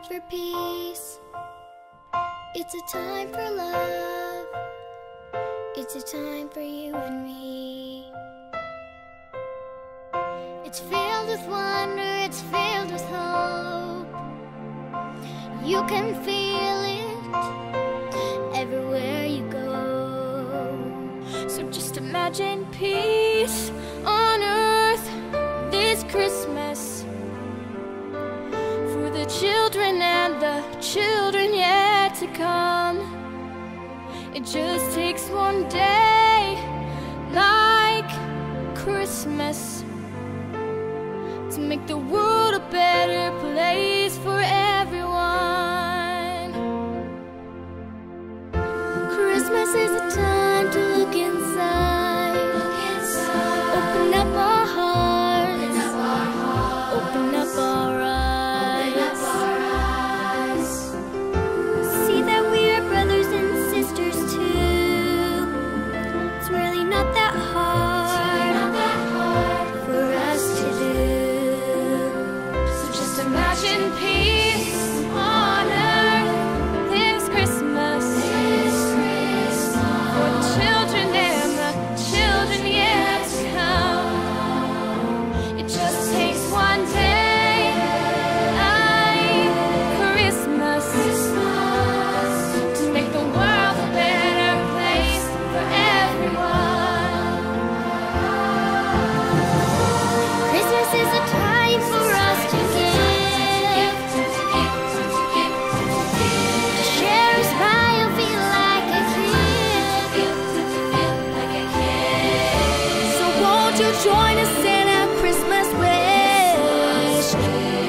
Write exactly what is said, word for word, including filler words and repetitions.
for peace. It's a time for love. It's a time for you and me. It's filled with wonder, it's filled with hope. You can feel it everywhere you go. So just imagine peace on earth this Christmas, for the children and the children yet to come. It just takes one day like Christmas to make the world a better place for everyone. Christmas is a time to look inside, look inside. Open up our hearts, open up our, hearts. Open up our eyes, open up our eyes. See that we are brothers and sisters too. It's really not that hard, not that hard for us to do. So just imagine peace on earth this Christmas, this Christmas. For the children and the children yet to come. It just takes one day like Christmas, Christmas to make the world a better place for everyone. Christmas is a time for us to give, to share a smile, feel like a kid. So won't you join us in a Christmas wish?